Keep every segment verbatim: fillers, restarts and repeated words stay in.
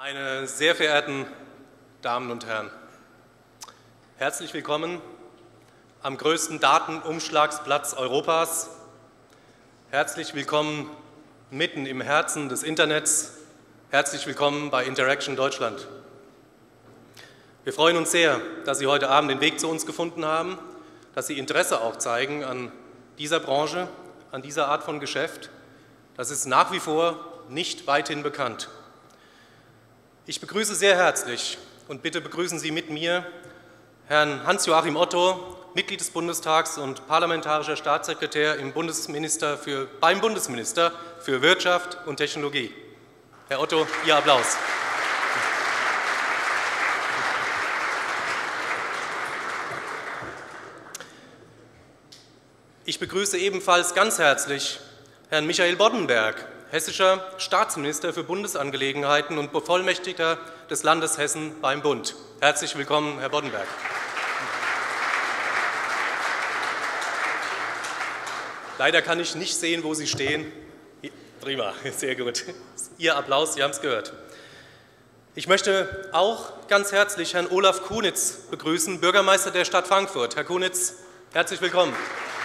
Meine sehr verehrten Damen und Herren, herzlich willkommen am größten Datenumschlagsplatz Europas. Herzlich willkommen mitten im Herzen des Internets. Herzlich willkommen bei Interaction Deutschland. Wir freuen uns sehr, dass Sie heute Abend den Weg zu uns gefunden haben, dass Sie Interesse auch zeigen an dieser Branche, an dieser Art von Geschäft. Das ist nach wie vor nicht weithin bekannt. Ich begrüße sehr herzlich und bitte begrüßen Sie mit mir Herrn Hans-Joachim Otto, Mitglied des Bundestags und parlamentarischer Staatssekretär im Bundesminister für, beim Bundesminister für Wirtschaft und Technologie. Herr Otto, Ihr Applaus. Ich begrüße ebenfalls ganz herzlich Herrn Michael Boddenberg, hessischer Staatsminister für Bundesangelegenheiten und Bevollmächtigter des Landes Hessen beim Bund. Herzlich willkommen, Herr Boddenberg. Leider kann ich nicht sehen, wo Sie stehen. Prima, sehr gut. Ihr Applaus, Sie haben es gehört. Ich möchte auch ganz herzlich Herrn Olaf Kunitz begrüßen, Bürgermeister der Stadt Frankfurt. Herr Kunitz, herzlich willkommen.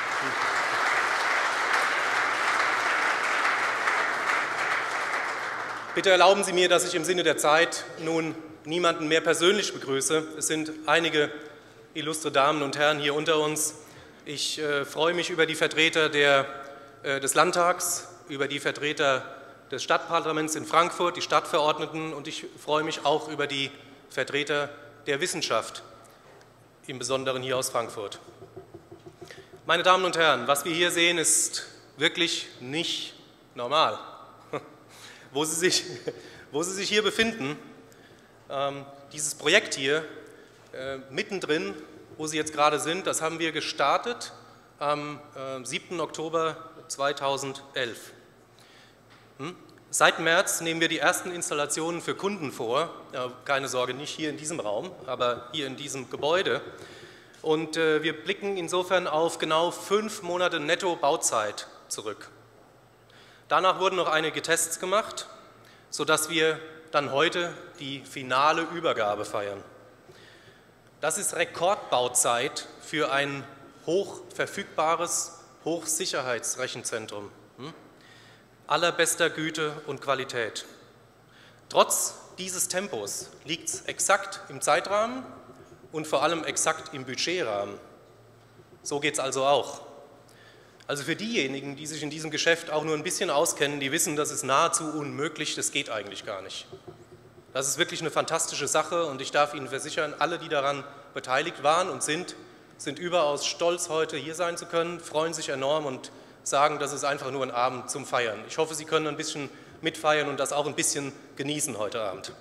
Bitte erlauben Sie mir, dass ich im Sinne der Zeit nun niemanden mehr persönlich begrüße. Es sind einige illustre Damen und Herren hier unter uns. Ich äh, freue mich über die Vertreter der, äh, des Landtags, über die Vertreter des Stadtparlaments in Frankfurt, die Stadtverordneten, und ich freue mich auch über die Vertreter der Wissenschaft, im Besonderen hier aus Frankfurt. Meine Damen und Herren, was wir hier sehen, ist wirklich nicht normal. Wo Sie sich, wo Sie sich hier befinden, ähm, dieses Projekt hier, äh, mittendrin, wo Sie jetzt gerade sind, das haben wir gestartet am äh, siebten Oktober zweitausendelf. Hm? Seit März nehmen wir die ersten Installationen für Kunden vor, ja, keine Sorge, nicht hier in diesem Raum, aber hier in diesem Gebäude. Und äh, wir blicken insofern auf genau fünf Monate Netto-Bauzeit zurück. Danach wurden noch einige Tests gemacht, sodass wir dann heute die finale Übergabe feiern. Das ist Rekordbauzeit für ein hochverfügbares Hochsicherheitsrechenzentrum hm? allerbester Güte und Qualität. Trotz dieses Tempos liegt es exakt im Zeitrahmen und vor allem exakt im Budgetrahmen. So geht es also auch. Also für diejenigen, die sich in diesem Geschäft auch nur ein bisschen auskennen, die wissen, das ist nahezu unmöglich, das geht eigentlich gar nicht. Das ist wirklich eine fantastische Sache und ich darf Ihnen versichern, alle, die daran beteiligt waren und sind, sind überaus stolz, heute hier sein zu können, freuen sich enorm und sagen, das ist einfach nur ein Abend zum Feiern. Ich hoffe, Sie können ein bisschen mitfeiern und das auch ein bisschen genießen heute Abend.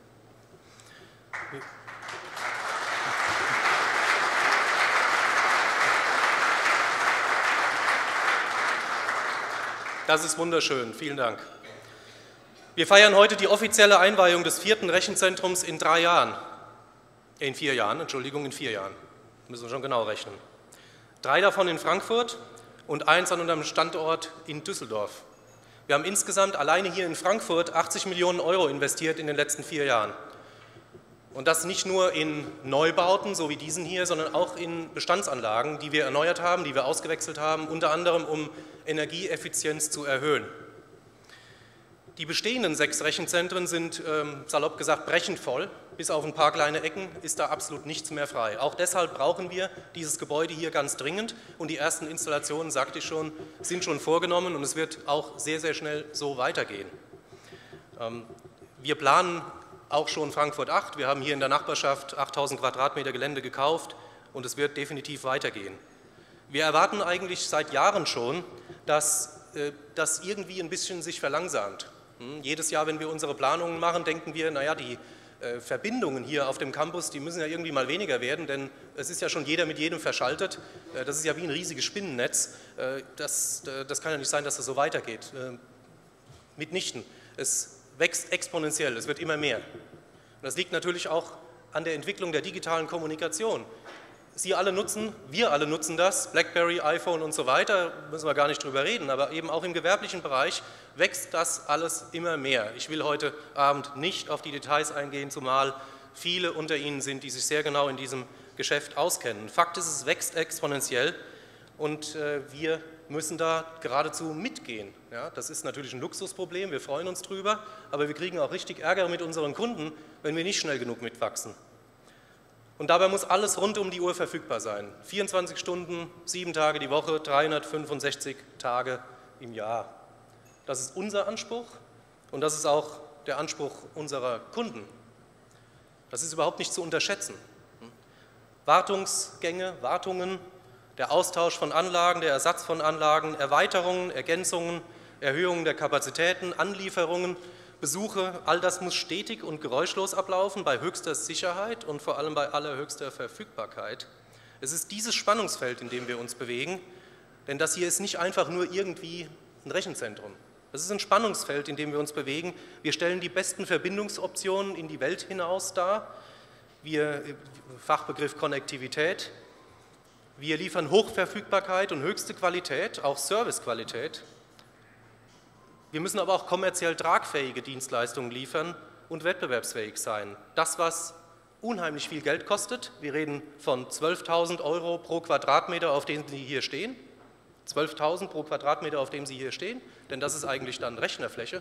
Das ist wunderschön, vielen Dank. Wir feiern heute die offizielle Einweihung des vierten Rechenzentrums in drei Jahren. In vier Jahren, Entschuldigung, in vier Jahren. Müssen wir schon genau rechnen. Drei davon in Frankfurt und eins an unserem Standort in Düsseldorf. Wir haben insgesamt alleine hier in Frankfurt achtzig Millionen Euro investiert in den letzten vier Jahren. Und das nicht nur in Neubauten, so wie diesen hier, sondern auch in Bestandsanlagen, die wir erneuert haben, die wir ausgewechselt haben, unter anderem um Energieeffizienz zu erhöhen. Die bestehenden sechs Rechenzentren sind, ähm, salopp gesagt, brechend voll. Bis auf ein paar kleine Ecken ist da absolut nichts mehr frei. Auch deshalb brauchen wir dieses Gebäude hier ganz dringend. Und die ersten Installationen, sagte ich schon, sind schon vorgenommen und es wird auch sehr, sehr schnell so weitergehen. Ähm, wir planen auch schon Frankfurt acht. Wir haben hier in der Nachbarschaft achttausend Quadratmeter Gelände gekauft und es wird definitiv weitergehen. Wir erwarten eigentlich seit Jahren schon, dass äh, das irgendwie ein bisschen sich verlangsamt. Hm? Jedes Jahr, wenn wir unsere Planungen machen, denken wir, naja, die äh, Verbindungen hier auf dem Campus, die müssen ja irgendwie mal weniger werden, denn es ist ja schon jeder mit jedem verschaltet. Äh, das ist ja wie ein riesiges Spinnennetz. Äh, das, äh, das kann ja nicht sein, dass das so weitergeht. Äh, mitnichten. Es wächst exponentiell, es wird immer mehr. Und das liegt natürlich auch an der Entwicklung der digitalen Kommunikation. Sie alle nutzen, wir alle nutzen das, BlackBerry, iPhone und so weiter, müssen wir gar nicht drüber reden, aber eben auch im gewerblichen Bereich wächst das alles immer mehr. Ich will heute Abend nicht auf die Details eingehen, zumal viele unter Ihnen sind, die sich sehr genau in diesem Geschäft auskennen. Fakt ist, es wächst exponentiell und äh, wir müssen da geradezu mitgehen. Ja, das ist natürlich ein Luxusproblem, wir freuen uns drüber, aber wir kriegen auch richtig Ärger mit unseren Kunden, wenn wir nicht schnell genug mitwachsen. Und dabei muss alles rund um die Uhr verfügbar sein. vierundzwanzig Stunden, sieben Tage die Woche, dreihundertfünfundsechzig Tage im Jahr. Das ist unser Anspruch und das ist auch der Anspruch unserer Kunden. Das ist überhaupt nicht zu unterschätzen. Wartungsgänge, Wartungen, der Austausch von Anlagen, der Ersatz von Anlagen, Erweiterungen, Ergänzungen, Erhöhungen der Kapazitäten, Anlieferungen, Besuche, all das muss stetig und geräuschlos ablaufen, bei höchster Sicherheit und vor allem bei allerhöchster Verfügbarkeit. Es ist dieses Spannungsfeld, in dem wir uns bewegen, denn das hier ist nicht einfach nur irgendwie ein Rechenzentrum. Das ist ein Spannungsfeld, in dem wir uns bewegen. Wir stellen die besten Verbindungsoptionen in die Welt hinaus dar, wir, Fachbegriff Konnektivität, wir liefern Hochverfügbarkeit und höchste Qualität, auch Servicequalität. Wir müssen aber auch kommerziell tragfähige Dienstleistungen liefern und wettbewerbsfähig sein. Das, was unheimlich viel Geld kostet, wir reden von zwölftausend Euro pro Quadratmeter, auf dem Sie hier stehen, zwölftausend pro Quadratmeter, auf dem Sie hier stehen, denn das ist eigentlich dann Rechnerfläche.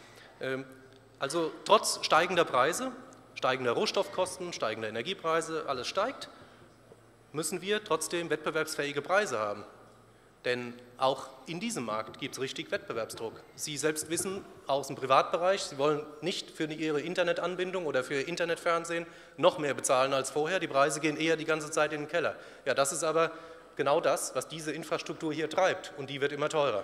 Also trotz steigender Preise, steigender Rohstoffkosten, steigender Energiepreise, alles steigt, müssen wir trotzdem wettbewerbsfähige Preise haben. Denn auch in diesem Markt gibt es richtig Wettbewerbsdruck. Sie selbst wissen aus dem Privatbereich, Sie wollen nicht für Ihre Internetanbindung oder für Ihr Internetfernsehen noch mehr bezahlen als vorher. Die Preise gehen eher die ganze Zeit in den Keller. Ja, das ist aber genau das, was diese Infrastruktur hier treibt und die wird immer teurer.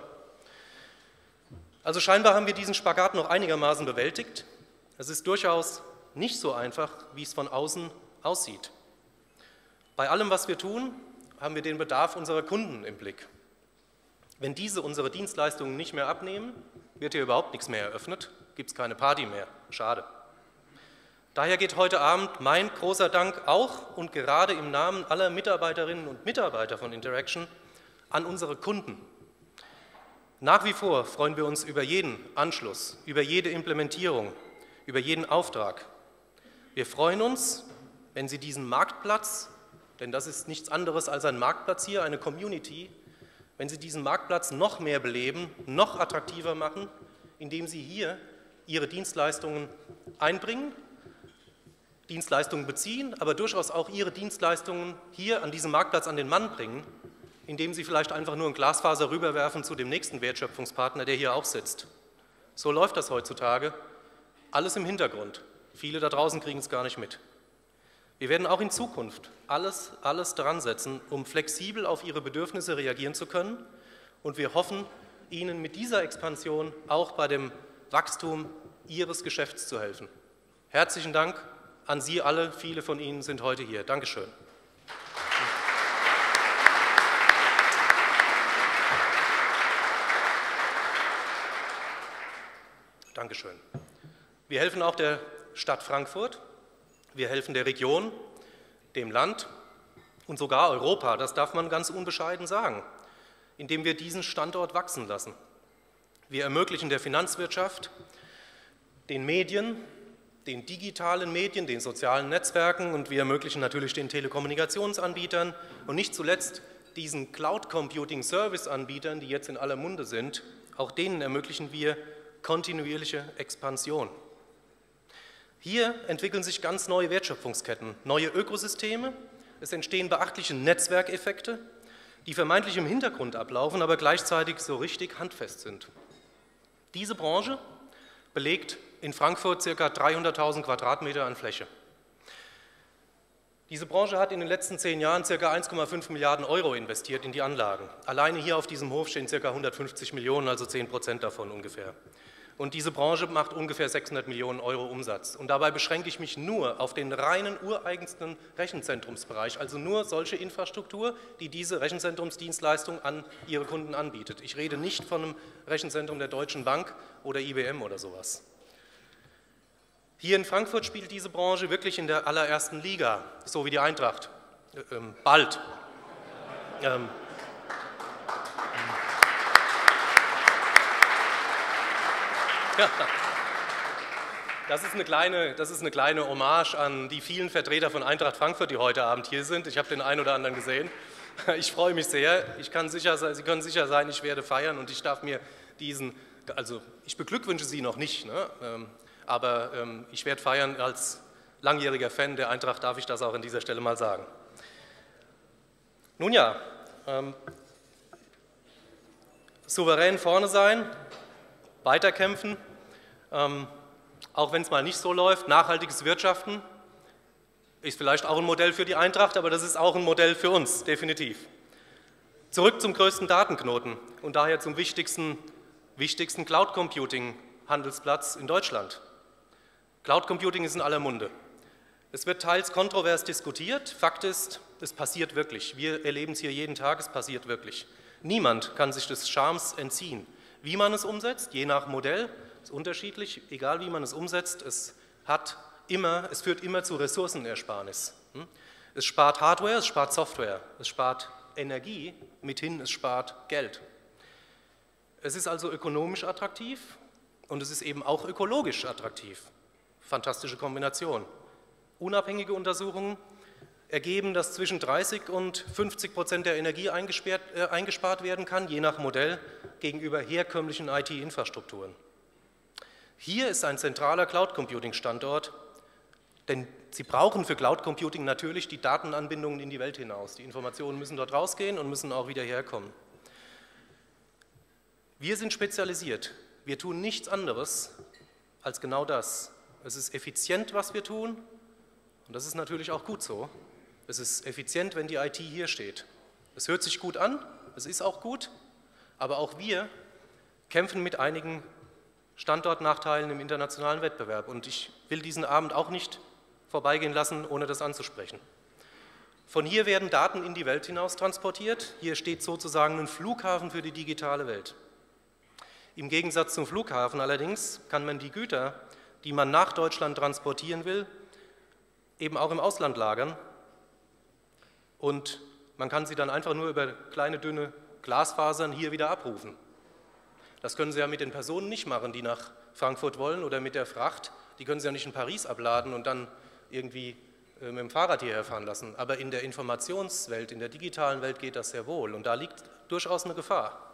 Also scheinbar haben wir diesen Spagat noch einigermaßen bewältigt. Es ist durchaus nicht so einfach, wie es von außen aussieht. Bei allem, was wir tun, haben wir den Bedarf unserer Kunden im Blick. Wenn diese unsere Dienstleistungen nicht mehr abnehmen, wird hier überhaupt nichts mehr eröffnet, gibt es keine Party mehr. Schade. Daher geht heute Abend mein großer Dank auch und gerade im Namen aller Mitarbeiterinnen und Mitarbeiter von Interaction an unsere Kunden. Nach wie vor freuen wir uns über jeden Anschluss, über jede Implementierung, über jeden Auftrag. Wir freuen uns, wenn Sie diesen Marktplatz, denn das ist nichts anderes als ein Marktplatz hier, eine Community, wenn Sie diesen Marktplatz noch mehr beleben, noch attraktiver machen, indem Sie hier Ihre Dienstleistungen einbringen, Dienstleistungen beziehen, aber durchaus auch Ihre Dienstleistungen hier an diesem Marktplatz an den Mann bringen, indem Sie vielleicht einfach nur ein Glasfaser rüberwerfen zu dem nächsten Wertschöpfungspartner, der hier auch sitzt. So läuft das heutzutage, alles im Hintergrund. Viele da draußen kriegen es gar nicht mit. Wir werden auch in Zukunft alles, alles dran setzen, um flexibel auf Ihre Bedürfnisse reagieren zu können. Und wir hoffen, Ihnen mit dieser Expansion auch bei dem Wachstum Ihres Geschäfts zu helfen. Herzlichen Dank an Sie alle. Viele von Ihnen sind heute hier. Dankeschön. Dankeschön. Wir helfen auch der Stadt Frankfurt. Wir helfen der Region, dem Land und sogar Europa, das darf man ganz unbescheiden sagen, indem wir diesen Standort wachsen lassen. Wir ermöglichen der Finanzwirtschaft, den Medien, den digitalen Medien, den sozialen Netzwerken und wir ermöglichen natürlich den Telekommunikationsanbietern und nicht zuletzt diesen Cloud-Computing-Service-Anbietern, die jetzt in aller Munde sind, auch denen ermöglichen wir kontinuierliche Expansion. Hier entwickeln sich ganz neue Wertschöpfungsketten, neue Ökosysteme, es entstehen beachtliche Netzwerkeffekte, die vermeintlich im Hintergrund ablaufen, aber gleichzeitig so richtig handfest sind. Diese Branche belegt in Frankfurt ca. dreihunderttausend Quadratmeter an Fläche. Diese Branche hat in den letzten zehn Jahren ca. eins Komma fünf Milliarden Euro investiert in die Anlagen. Alleine hier auf diesem Hof stehen ca. hundertfünfzig Millionen, also zehn Prozent davon ungefähr. Und diese Branche macht ungefähr sechshundert Millionen Euro Umsatz. Und dabei beschränke ich mich nur auf den reinen ureigensten Rechenzentrumsbereich, also nur solche Infrastruktur, die diese Rechenzentrumsdienstleistung an ihre Kunden anbietet. Ich rede nicht von einem Rechenzentrum der Deutschen Bank oder I B M oder sowas. Hier in Frankfurt spielt diese Branche wirklich in der allerersten Liga, so wie die Eintracht. Äh, ähm, bald. Ähm, ja. Das ist, eine kleine, das ist eine kleine Hommage an die vielen Vertreter von Eintracht Frankfurt, die heute Abend hier sind. Ich habe den einen oder anderen gesehen. Ich freue mich sehr. Ich kann sicher sein, Sie können sicher sein, ich werde feiern und ich darf mir diesen, also ich beglückwünsche Sie noch nicht, ne? aber ich werde feiern. Als langjähriger Fan der Eintracht darf ich das auch an dieser Stelle mal sagen. Nun ja, ähm, souverän vorne sein, weiterkämpfen, ähm, auch wenn es mal nicht so läuft. Nachhaltiges Wirtschaften ist vielleicht auch ein Modell für die Eintracht, aber das ist auch ein Modell für uns, definitiv. Zurück zum größten Datenknoten und daher zum wichtigsten, wichtigsten Cloud Computing Handelsplatz in Deutschland. Cloud Computing ist in aller Munde. Es wird teils kontrovers diskutiert. Fakt ist, es passiert wirklich. Wir erleben es hier jeden Tag, es passiert wirklich. Niemand kann sich des Charmes entziehen. Wie man es umsetzt, je nach Modell, ist unterschiedlich, egal wie man es umsetzt, es hat immer, es führt immer zu Ressourcenersparnis. Es spart Hardware, es spart Software, es spart Energie, mithin es spart Geld. Es ist also ökonomisch attraktiv und es ist eben auch ökologisch attraktiv. Fantastische Kombination. Unabhängige Untersuchungen ergeben, dass zwischen dreißig und fünfzig Prozent der Energie äh, eingespart werden kann, je nach Modell, gegenüber herkömmlichen I T-Infrastrukturen. Hier ist ein zentraler Cloud-Computing-Standort, denn Sie brauchen für Cloud Computing natürlich die Datenanbindungen in die Welt hinaus. Die Informationen müssen dort rausgehen und müssen auch wieder herkommen. Wir sind spezialisiert. Wir tun nichts anderes als genau das. Es ist effizient, was wir tun, und das ist natürlich auch gut so. Es ist effizient, wenn die I T hier steht. Es hört sich gut an, es ist auch gut, aber auch wir kämpfen mit einigen Standortnachteilen im internationalen Wettbewerb. Und ich will diesen Abend auch nicht vorbeigehen lassen, ohne das anzusprechen. Von hier werden Daten in die Welt hinaus transportiert. Hier steht sozusagen ein Flughafen für die digitale Welt. Im Gegensatz zum Flughafen allerdings kann man die Güter, die man nach Deutschland transportieren will, eben auch im Ausland lagern. Und man kann sie dann einfach nur über kleine, dünne Glasfasern hier wieder abrufen. Das können Sie ja mit den Personen nicht machen, die nach Frankfurt wollen, oder mit der Fracht. Die können Sie ja nicht in Paris abladen und dann irgendwie äh, mit dem Fahrrad hierher fahren lassen. Aber in der Informationswelt, in der digitalen Welt geht das sehr wohl. Und da liegt durchaus eine Gefahr.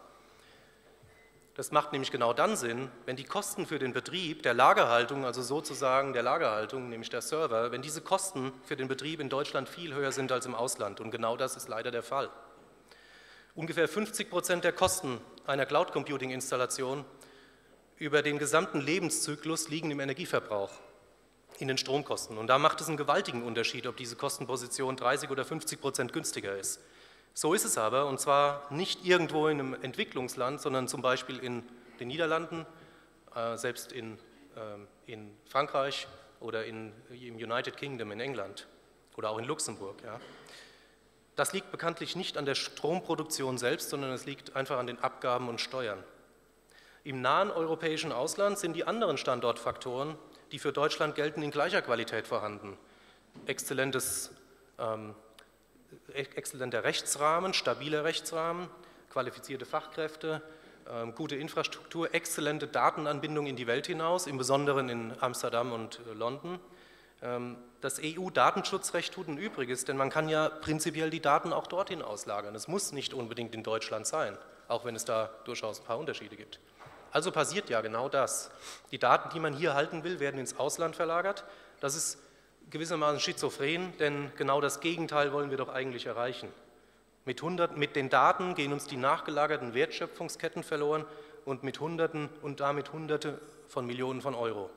Das macht nämlich genau dann Sinn, wenn die Kosten für den Betrieb der Lagerhaltung, also sozusagen der Lagerhaltung, nämlich der Server, wenn diese Kosten für den Betrieb in Deutschland viel höher sind als im Ausland. Und genau das ist leider der Fall. Ungefähr fünfzig Prozent der Kosten einer Cloud-Computing-Installation über den gesamten Lebenszyklus liegen im Energieverbrauch, in den Stromkosten. Und da macht es einen gewaltigen Unterschied, ob diese Kostenposition dreißig oder fünfzig Prozent günstiger ist. So ist es aber, und zwar nicht irgendwo in einem Entwicklungsland, sondern zum Beispiel in den Niederlanden, äh, selbst in, äh, in Frankreich oder in, im United Kingdom in England oder auch in Luxemburg. Ja. Das liegt bekanntlich nicht an der Stromproduktion selbst, sondern es liegt einfach an den Abgaben und Steuern. Im nahen europäischen Ausland sind die anderen Standortfaktoren, die für Deutschland gelten, in gleicher Qualität vorhanden. Exzellentes, ähm, exzellenter Rechtsrahmen, stabiler Rechtsrahmen, qualifizierte Fachkräfte, ähm, gute Infrastruktur, exzellente Datenanbindung in die Welt hinaus, im Besonderen in Amsterdam und äh, London. Das E U-Datenschutzrecht tut ein Übriges, denn man kann ja prinzipiell die Daten auch dorthin auslagern. Es muss nicht unbedingt in Deutschland sein, auch wenn es da durchaus ein paar Unterschiede gibt. Also passiert ja genau das. Die Daten, die man hier halten will, werden ins Ausland verlagert. Das ist gewissermaßen schizophren, denn genau das Gegenteil wollen wir doch eigentlich erreichen. Mit, hundert, mit den Daten gehen uns die nachgelagerten Wertschöpfungsketten verloren und mit Hunderten und damit Hunderte von Millionen von Euro.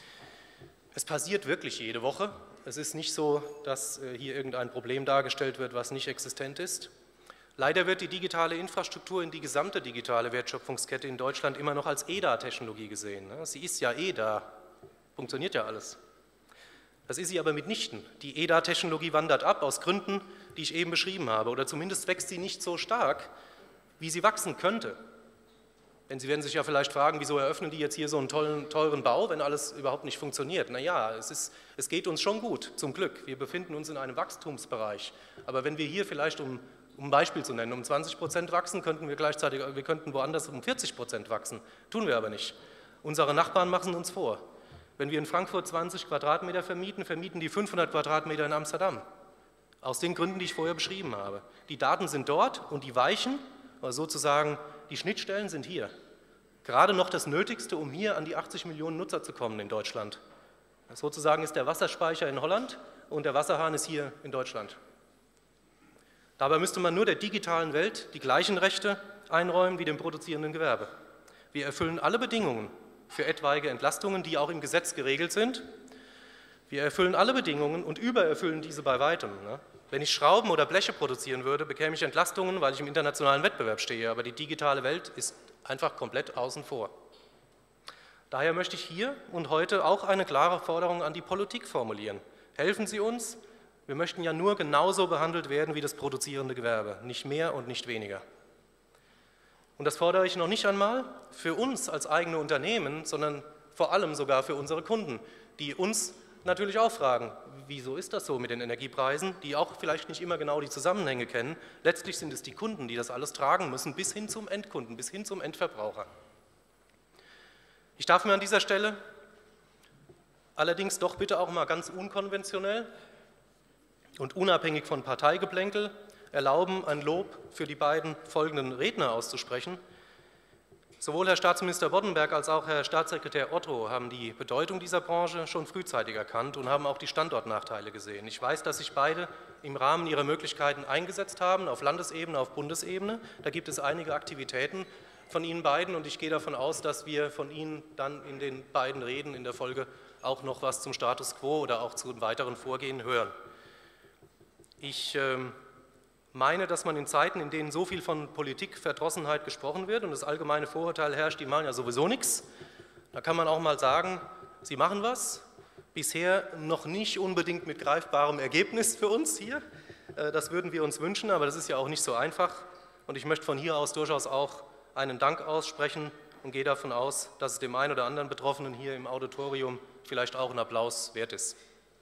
Es passiert wirklich jede Woche. Es ist nicht so, dass hier irgendein Problem dargestellt wird, was nicht existent ist. Leider wird die digitale Infrastruktur in die gesamte digitale Wertschöpfungskette in Deutschland immer noch als E D A-Technologie gesehen. Sie ist ja eh da, funktioniert ja alles. Das ist sie aber mitnichten. Die E D A-Technologie wandert ab aus Gründen, die ich eben beschrieben habe, oder zumindest wächst sie nicht so stark, wie sie wachsen könnte. Denn Sie werden sich ja vielleicht fragen, wieso eröffnen die jetzt hier so einen tollen, teuren Bau, wenn alles überhaupt nicht funktioniert? Naja, es, ist, es geht uns schon gut, zum Glück. Wir befinden uns in einem Wachstumsbereich. Aber wenn wir hier vielleicht, um, um ein Beispiel zu nennen, um zwanzig Prozent wachsen, könnten wir gleichzeitig, wir könnten woanders um vierzig Prozent wachsen. Tun wir aber nicht. Unsere Nachbarn machen uns vor. Wenn wir in Frankfurt zwanzig Quadratmeter vermieten, vermieten die fünfhundert Quadratmeter in Amsterdam. Aus den Gründen, die ich vorher beschrieben habe. Die Daten sind dort und die Weichen, also sozusagen die Schnittstellen sind hier. Gerade noch das Nötigste, um hier an die achtzig Millionen Nutzer zu kommen in Deutschland. Sozusagen ist der Wasserspeicher in Holland und der Wasserhahn ist hier in Deutschland. Dabei müsste man nur der digitalen Welt die gleichen Rechte einräumen wie dem produzierenden Gewerbe. Wir erfüllen alle Bedingungen für etwaige Entlastungen, die auch im Gesetz geregelt sind. Wir erfüllen alle Bedingungen und übererfüllen diese bei weitem. Wenn ich Schrauben oder Bleche produzieren würde, bekäme ich Entlastungen, weil ich im internationalen Wettbewerb stehe, aber die digitale Welt ist einfach komplett außen vor. Daher möchte ich hier und heute auch eine klare Forderung an die Politik formulieren. Helfen Sie uns, wir möchten ja nur genauso behandelt werden wie das produzierende Gewerbe, nicht mehr und nicht weniger. Und das fordere ich noch nicht einmal für uns als eigene Unternehmen, sondern vor allem sogar für unsere Kunden, die uns natürlich auch fragen, wieso ist das so mit den Energiepreisen, die auch vielleicht nicht immer genau die Zusammenhänge kennen. Letztlich sind es die Kunden, die das alles tragen müssen, bis hin zum Endkunden, bis hin zum Endverbraucher. Ich darf mir an dieser Stelle allerdings doch bitte auch mal ganz unkonventionell und unabhängig von Parteigeplänkel erlauben, ein Lob für die beiden folgenden Redner auszusprechen. Sowohl Herr Staatsminister Boddenberg als auch Herr Staatssekretär Otto haben die Bedeutung dieser Branche schon frühzeitig erkannt und haben auch die Standortnachteile gesehen. Ich weiß, dass sich beide im Rahmen ihrer Möglichkeiten eingesetzt haben, auf Landesebene, auf Bundesebene. Da gibt es einige Aktivitäten von Ihnen beiden und ich gehe davon aus, dass wir von Ihnen dann in den beiden Reden in der Folge auch noch was zum Status quo oder auch zu weiteren Vorgehen hören. Ich ähm, meine, dass man in Zeiten, in denen so viel von Politikverdrossenheit gesprochen wird und das allgemeine Vorurteil herrscht, die machen ja sowieso nichts, da kann man auch mal sagen, sie machen was, bisher noch nicht unbedingt mit greifbarem Ergebnis für uns hier, das würden wir uns wünschen, aber das ist ja auch nicht so einfach und ich möchte von hier aus durchaus auch einen Dank aussprechen und gehe davon aus, dass es dem einen oder anderen Betroffenen hier im Auditorium vielleicht auch ein Applaus wert ist.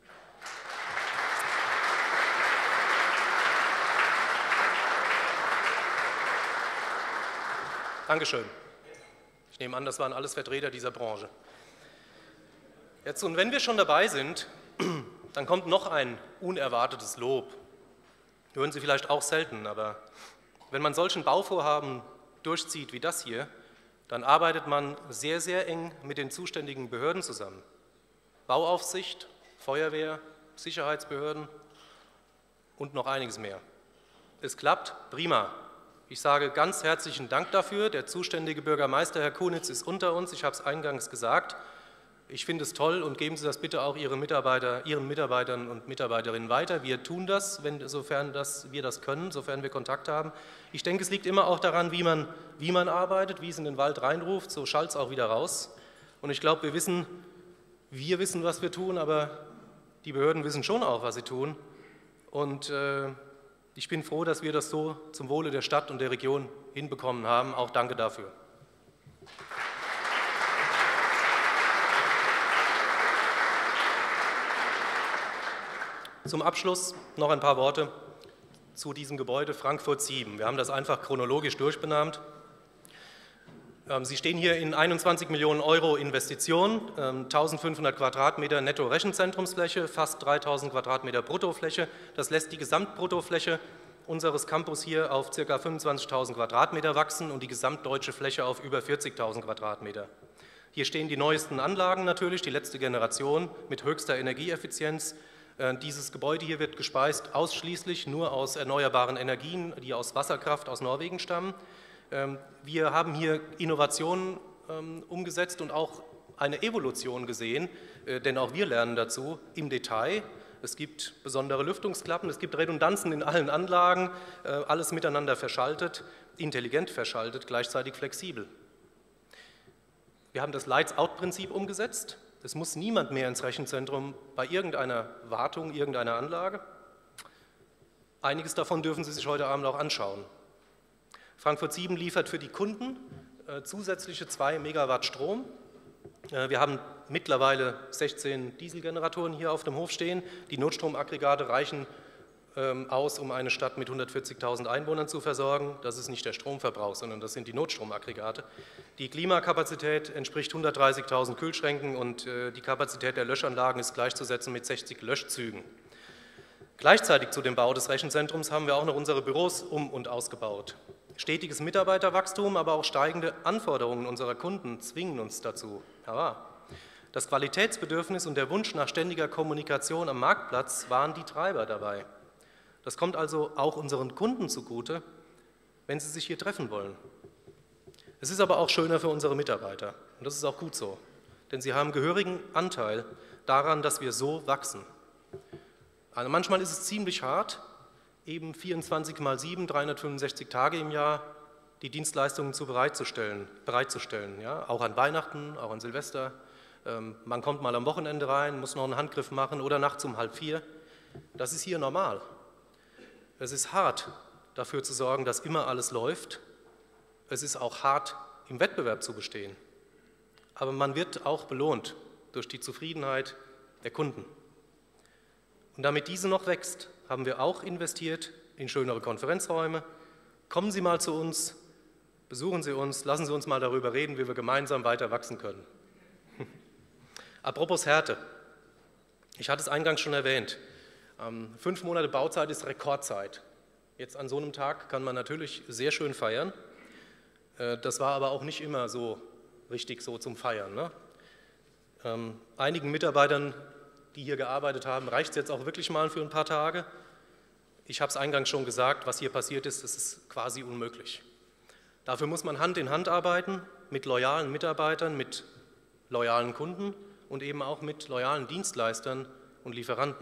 Dankeschön. Ich nehme an, das waren alles Vertreter dieser Branche. Jetzt, und wenn wir schon dabei sind, dann kommt noch ein unerwartetes Lob. Hören Sie vielleicht auch selten, aber wenn man solchen Bauvorhaben durchzieht wie das hier, dann arbeitet man sehr, sehr eng mit den zuständigen Behörden zusammen. Bauaufsicht, Feuerwehr, Sicherheitsbehörden und noch einiges mehr. Es klappt prima. Ich sage ganz herzlichen Dank dafür. Der zuständige Bürgermeister, Herr Kunitz, ist unter uns. Ich habe es eingangs gesagt. Ich finde es toll und geben Sie das bitte auch Ihre Mitarbeiter, Ihren Mitarbeitern und Mitarbeiterinnen weiter. Wir tun das, wenn, sofern das, wir das können, sofern wir Kontakt haben. Ich denke, es liegt immer auch daran, wie man, wie man arbeitet, wie es in den Wald reinruft, so schallt es auch wieder raus. Und ich glaube, wir wissen, wir wissen, was wir tun, aber die Behörden wissen schon auch, was sie tun. Und äh, ich bin froh, dass wir das so zum Wohle der Stadt und der Region hinbekommen haben. Auch danke dafür. Zum Abschluss noch ein paar Worte zu diesem Gebäude Frankfurt sieben. Wir haben das einfach chronologisch durchbenannt. Sie stehen hier in einundzwanzig Millionen Euro Investitionen, eintausendfünfhundert Quadratmeter Netto-Rechenzentrumsfläche, fast dreitausend Quadratmeter Bruttofläche. Das lässt die Gesamtbruttofläche unseres Campus hier auf ca. fünfundzwanzigtausend Quadratmeter wachsen und die gesamtdeutsche Fläche auf über vierzigtausend Quadratmeter. Hier stehen die neuesten Anlagen natürlich, die letzte Generation mit höchster Energieeffizienz. Dieses Gebäude hier wird gespeist ausschließlich nur aus erneuerbaren Energien, die aus Wasserkraft aus Norwegen stammen. Wir haben hier Innovationen umgesetzt und auch eine Evolution gesehen, denn auch wir lernen dazu im Detail. Es gibt besondere Lüftungsklappen, es gibt Redundanzen in allen Anlagen, alles miteinander verschaltet, intelligent verschaltet, gleichzeitig flexibel. Wir haben das Lights-Out-Prinzip umgesetzt. Es muss niemand mehr ins Rechenzentrum bei irgendeiner Wartung, irgendeiner Anlage. Einiges davon dürfen Sie sich heute Abend auch anschauen. Frankfurt sieben liefert für die Kunden äh, zusätzliche zwei Megawatt Strom. Äh, wir haben mittlerweile sechzehn Dieselgeneratoren hier auf dem Hof stehen. Die Notstromaggregate reichen ähm, aus, um eine Stadt mit hundertvierzigtausend Einwohnern zu versorgen. Das ist nicht der Stromverbrauch, sondern das sind die Notstromaggregate. Die Klimakapazität entspricht hundertdreißigtausend Kühlschränken und äh, die Kapazität der Löschanlagen ist gleichzusetzen mit sechzig Löschzügen. Gleichzeitig zu dem Bau des Rechenzentrums haben wir auch noch unsere Büros um- und ausgebaut. Stetiges Mitarbeiterwachstum, aber auch steigende Anforderungen unserer Kunden zwingen uns dazu. Ja, das Qualitätsbedürfnis und der Wunsch nach ständiger Kommunikation am Marktplatz waren die Treiber dabei. Das kommt also auch unseren Kunden zugute, wenn sie sich hier treffen wollen. Es ist aber auch schöner für unsere Mitarbeiter und das ist auch gut so, denn sie haben gehörigen Anteil daran, dass wir so wachsen. Also manchmal ist es ziemlich hart, eben vierundzwanzig mal sieben, dreihundertfünfundsechzig Tage im Jahr die Dienstleistungen zu bereitzustellen, bereitzustellen ja? Auch an Weihnachten, auch an Silvester. Ähm, man kommt mal am Wochenende rein, muss noch einen Handgriff machen oder nachts um halb vier. Das ist hier normal. Es ist hart, dafür zu sorgen, dass immer alles läuft. Es ist auch hart, im Wettbewerb zu bestehen. Aber man wird auch belohnt durch die Zufriedenheit der Kunden. Und damit diese noch wächst, haben wir auch investiert in schönere Konferenzräume. Kommen Sie mal zu uns, besuchen Sie uns, lassen Sie uns mal darüber reden, wie wir gemeinsam weiter wachsen können. Apropos Härte. Ich hatte es eingangs schon erwähnt. Fünf Monate Bauzeit ist Rekordzeit. Jetzt an so einem Tag kann man natürlich sehr schön feiern. Das war aber auch nicht immer so richtig so zum Feiern, ne? Einigen Mitarbeitern, die hier gearbeitet haben, reicht es jetzt auch wirklich mal für ein paar Tage. Ich habe es eingangs schon gesagt, was hier passiert ist, das ist quasi unmöglich. Dafür muss man Hand in Hand arbeiten mit loyalen Mitarbeitern, mit loyalen Kunden und eben auch mit loyalen Dienstleistern und Lieferanten.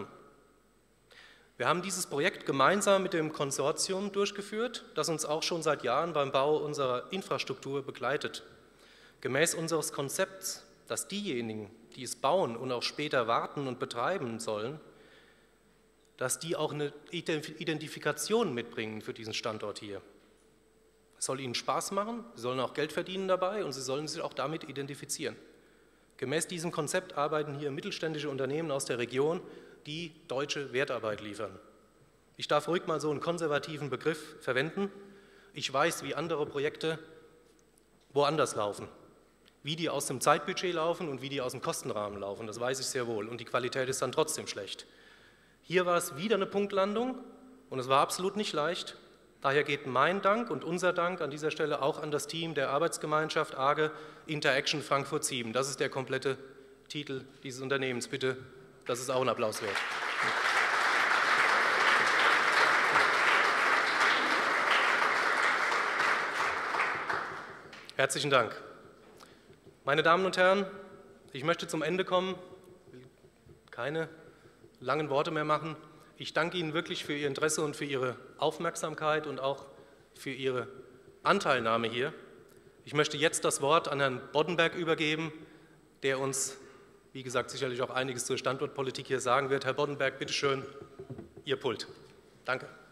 Wir haben dieses Projekt gemeinsam mit dem Konsortium durchgeführt, das uns auch schon seit Jahren beim Bau unserer Infrastruktur begleitet. Gemäß unseres Konzepts, dass diejenigen, die es bauen und auch später warten und betreiben sollen, dass die auch eine Identifikation mitbringen für diesen Standort hier. Es soll ihnen Spaß machen, sie sollen auch Geld verdienen dabei und sie sollen sich auch damit identifizieren. Gemäß diesem Konzept arbeiten hier mittelständische Unternehmen aus der Region, die deutsche Wertarbeit liefern. Ich darf ruhig mal so einen konservativen Begriff verwenden. Ich weiß, wie andere Projekte woanders laufen. Wie die aus dem Zeitbudget laufen und wie die aus dem Kostenrahmen laufen, das weiß ich sehr wohl. Und die Qualität ist dann trotzdem schlecht. Hier war es wieder eine Punktlandung und es war absolut nicht leicht. Daher geht mein Dank und unser Dank an dieser Stelle auch an das Team der Arbeitsgemeinschaft A G E Interaction Frankfurt sieben. Das ist der komplette Titel dieses Unternehmens. Bitte, das ist auch ein Applaus wert. Herzlichen Dank. Meine Damen und Herren, ich möchte zum Ende kommen, will keine langen Worte mehr machen. Ich danke Ihnen wirklich für Ihr Interesse und für Ihre Aufmerksamkeit und auch für Ihre Anteilnahme hier. Ich möchte jetzt das Wort an Herrn Boddenberg übergeben, der uns, wie gesagt, sicherlich auch einiges zur Standortpolitik hier sagen wird. Herr Boddenberg, bitteschön, Ihr Pult. Danke.